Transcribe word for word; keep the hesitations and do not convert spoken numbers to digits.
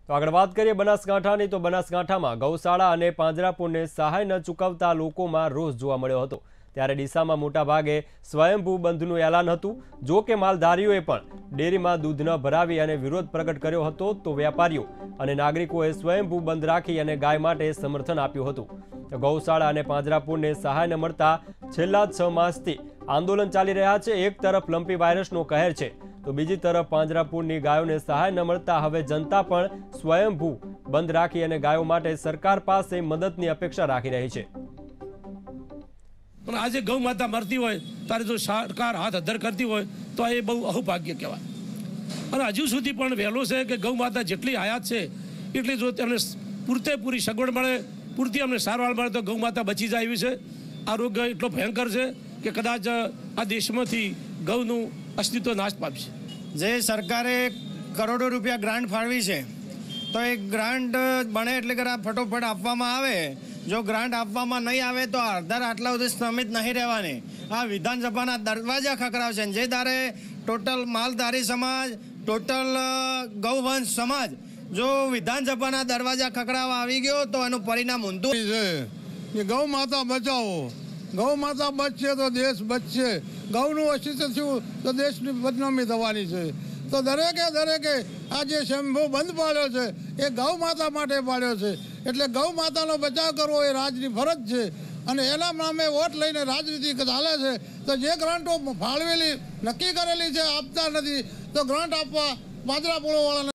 તો આગળ વાત કરીએ બનાસકાંઠાની તો બનાસકાંઠામાં ગૌશાળા અને પાંજરાપોળને સહાય ન ચૂકવતા લોકોમાં રોષ જોવા મળ્યો હતો। ત્યારે ડીસામાં મોટાભાગે સ્વયંભૂ બંધનું એલાન હતું। જો કે માલધારીઓએ પણ ડેરીમાં દૂધ ન ભરાવી અને વિરોધ પ્રગટ કર્યો હતો તો વેપારીઓ અને નાગરિકોએ સ્વયંભૂ બંધ રાખી અને ગાય માટે સમર્થન આપ્યું હતું। તો ગૌશાળા અને પાંજરાપોળને સહાય ન મળતા છેલ્લા છ માસથી આંદોલન ચાલી રહ્યા છે। એક તરફ લંપી વાયરસનો કહેર છે તો બીજી તરફ પાંજરાપોળની ગાયોને સહાય ન મળતા હવે જનતા પણ સ્વયંભૂ બંધ રાખી અને ગાયો માટે સરકાર પાસે મદદની અપેક્ષા રાખી રહી છે। પણ આજે ગૌ માતા મરતી હોય ત્યારે જો સરકાર હાથ અધ્ધર કરતી હોય તો એ બહુ અહોભાગ્ય કહેવાય। અને હજુ સુધી પણ વહેલો છે કે ગૌ માતા જેટલી આયાત છે એટલી જો તેમને પૂરતે પૂરી સગવડ મળે, પૂરતી અમને સારવાર મળે તો ગૌ માતા બચી જાય એવી છે। આ રોગ એટલો ભયંકર છે કે કદાચ આ દેશમાંથી ગૌનું અસ્તિત્વ નાશ પામશે। જે સરકારે કરોડો રૂપિયા ગ્રાન્ટ ફાળવી છે તો એ ગ્રાન્ટ બને એટલે કે ફટોફટ આપવામાં આવે। જો ગ્રાન્ટ આપવામાં નહીં આવે તો અડધા આટલા સુધી સ્થમિત નહીં રહેવાની। આ વિધાનસભાના દરવાજા ખખડાવશે। જે દારે ટોટલ માલધારી સમાજ, ટોટલ ગૌવંશ સમાજ જો વિધાનસભાના દરવાજા ખખડાવવા આવી ગયો તો એનું પરિણામ ઊંધું છે કે ગૌ માતા બચાવો, ગૌ માતા બચશે તો દેશ બચશે। ગૌનું અસ્તિત્વ થયું તો દેશની બદનામી થવાની છે। તો દરેકે દરેકે આ જે સ્વયંભૂ બંધ પાડ્યો છે એ ગૌ માતા માટે પાડ્યો છે। એટલે ગૌ માતાનો બચાવ કરવો એ રાજની ફરજ છે અને એના નામે વોટ લઈને રાજનીતિ ચાલે છે। તો જે ગ્રાન્ટો ફાળવેલી નક્કી કરેલી છે આપતા નથી તો ગ્રાન્ટ આપવા પાંજરાપોળવાળાને